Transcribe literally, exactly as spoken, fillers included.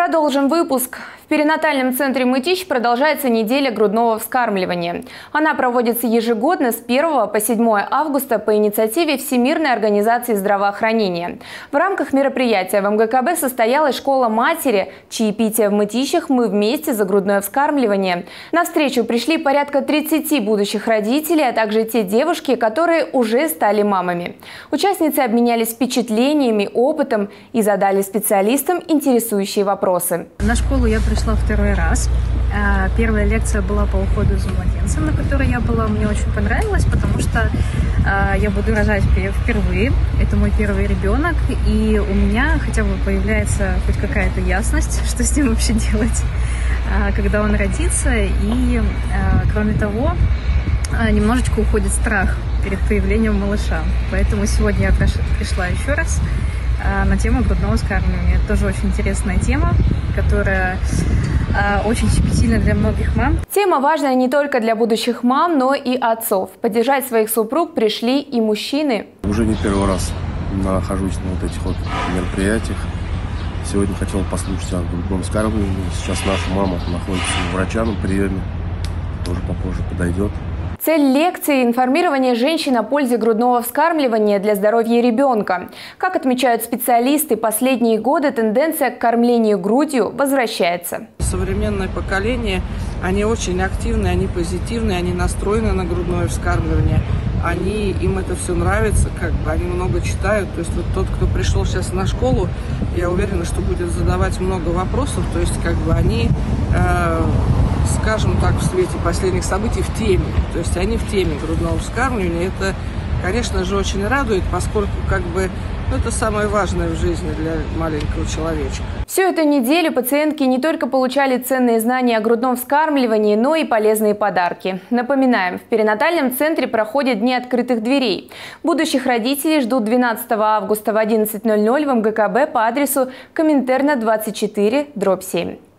Продолжим выпуск. В перинатальном центре Мытищ продолжается неделя грудного вскармливания. Она проводится ежегодно с первого по седьмое августа по инициативе Всемирной организации здравоохранения. В рамках мероприятия в эм гэ ка бэ состоялась школа матери, чаепитие в Мытищах «Мы вместе за грудное вскармливание». На встречу пришли порядка тридцати будущих родителей, а также те девушки, которые уже стали мамами. Участницы обменялись впечатлениями, опытом и задали специалистам интересующие вопросы. На школу я пришла второй раз. Первая лекция была по уходу за младенцем, на которой я была. Мне очень понравилось, потому что я буду рожать впервые. Это мой первый ребенок. И у меня хотя бы появляется хоть какая-то ясность, что с ним вообще делать, когда он родится. И, кроме того, немножечко уходит страх перед появлением малыша. Поэтому сегодня я пришла еще раз на тему грудного вскармливания. Это тоже очень интересная тема, которая э, очень щепетильна для многих мам. Тема важная не только для будущих мам, но и отцов. Поддержать своих супруг пришли и мужчины. Уже не первый раз нахожусь на вот этих вот мероприятиях. Сегодня хотел послушать о грудном вскармливании. Сейчас наша мама находится у врача на приеме. Тоже попозже подойдет. Цель лекции – информирование женщин о пользе грудного вскармливания для здоровья ребенка. Как отмечают специалисты, последние годы тенденция к кормлению грудью возвращается. Современное поколение, они очень активные, они позитивные, они настроены на грудное вскармливание. Они, им это все нравится, как бы они много читают. То есть вот тот, кто пришел сейчас на школу, я уверена, что будет задавать много вопросов. То есть как бы они... Э скажем так, в свете последних событий в теме. То есть они в теме грудного вскармливания. Это, конечно же, очень радует, поскольку как бы ну, это самое важное в жизни для маленького человечка. Всю эту неделю пациентки не только получали ценные знания о грудном вскармливании, но и полезные подарки. Напоминаем, в перинатальном центре проходят дни открытых дверей. Будущих родителей ждут двенадцатого августа в одиннадцать ноль ноль в эм гэ ка бэ по адресу Коминтерна двадцать четыре дробь семь.